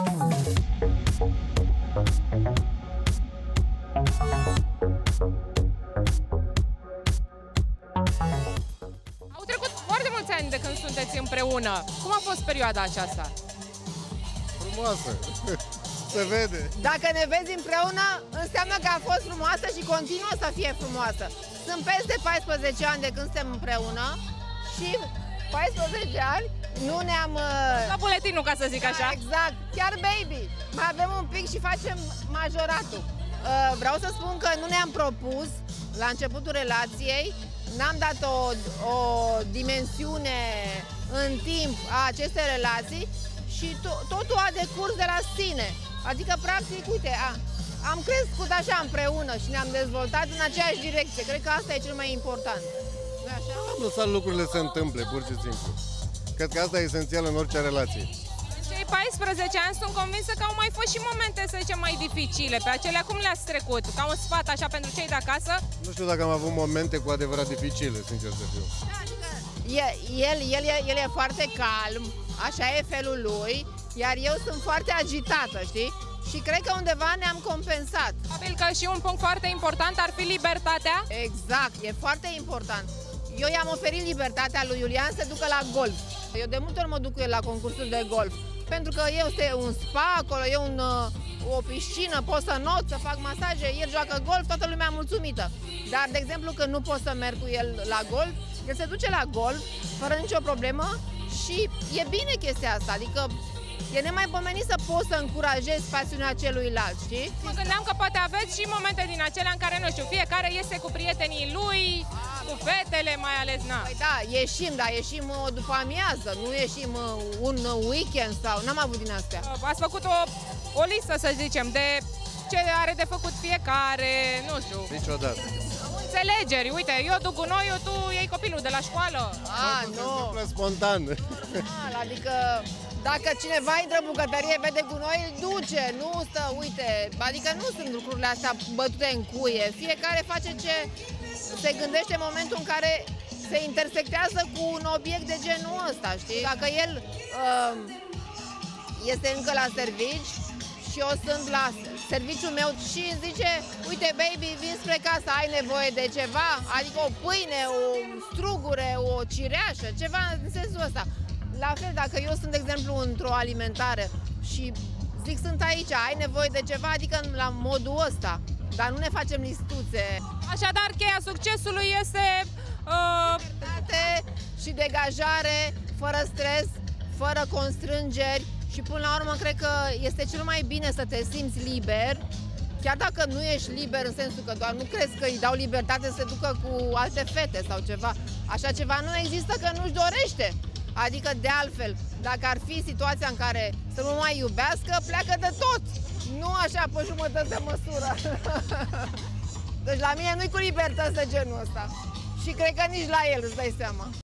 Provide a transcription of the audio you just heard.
Au trecut foarte mulți ani de când sunteți împreună. Cum a fost perioada aceasta? Frumoasă, se vede. Dacă ne vezi împreună, înseamnă că a fost frumoasă și continuă să fie frumoasă. Sunt peste 14 ani de când suntem împreună și 14 ani nu ne-am... La buletinul, ca să zic așa. Exact, chiar baby. Mai avem un pic și facem majoratul. Vreau să spun că nu ne-am propus la începutul relației, n-am dat o dimensiune în timp a acestei relații și totul a decurs de la sine. Adică, practic, uite, am crescut așa împreună și ne-am dezvoltat în aceeași direcție. Cred că asta e cel mai important. Nu-i așa? Am lăsat lucrurile să întâmple, pur și simplu. Cred că asta e esențial în orice relație. În cei 14 ani sunt convinsă că au mai fost și momente, să zicem, mai dificile. Pe acelea cum le-ați trecut? Ca un sfat așa pentru cei de acasă? Nu știu dacă am avut momente cu adevărat dificile, sincer să fiu. Da, adică el e foarte calm, așa e felul lui, iar eu sunt foarte agitată, știi? Și cred că undeva ne-am compensat. Probabil că și un punct foarte important ar fi libertatea. Exact, e foarte important. Eu i-am oferit libertatea lui Iulian să ducă la golf. Eu de multe ori mă duc cu el la concursul de golf. Pentru că este un spa acolo, e o piscină, pot să not, să fac masaje, el joacă golf, toată lumea mulțumită. Dar, de exemplu, când nu pot să merg cu el la golf, el se duce la golf fără nicio problemă și e bine chestia asta, adică e nemaipomenit să poți să încurajezi pasiunea celuilalt, știi? Mă gândeam că poate aveți și momente din acelea în care, nu știu, fiecare iese cu prietenii lui, cu fetele, mai ales, na. Păi da, ieșim, dar ieșim după amiază, nu ieșim un weekend sau... N-am avut din astea. Ați făcut o listă, să zicem, de ce are de făcut fiecare, nu știu. Niciodată. Înțelegeri, uite, eu duc gunoiul, tu iei copilul de la școală. Nu. Se întâmplă spontan. Normal, adică dacă cineva intră în bucătărie, vede gunoi, îl duce, nu stă, uite, adică nu sunt lucrurile astea bătute în cuie. Fiecare face ce se gândește în momentul în care se intersectează cu un obiect de genul ăsta, știi? Dacă el este încă la servici și eu sunt la serviciul meu și îmi zice, uite baby, vin spre casă, ai nevoie de ceva? Adică o pâine, o strugure, o cireașă, ceva în sensul ăsta. La fel, dacă eu sunt, de exemplu, într-o alimentare și zic, sunt aici, ai nevoie de ceva, adică la modul ăsta, dar nu ne facem listuțe. Așadar, cheia succesului este... Libertate și degajare, fără stres, fără constrângeri și, până la urmă, cred că este cel mai bine să te simți liber, chiar dacă nu ești liber în sensul că doar nu crezi că îi dau libertate să se ducă cu alte fete sau ceva. Așa ceva nu există, că nu-și dorește. Adică, de altfel, dacă ar fi situația în care să nu mai iubească, pleacă de tot. Nu așa pe jumătate de măsură. Deci la mine nu-i cu libertăți de genul ăsta. Și cred că nici la el, îți dai seama.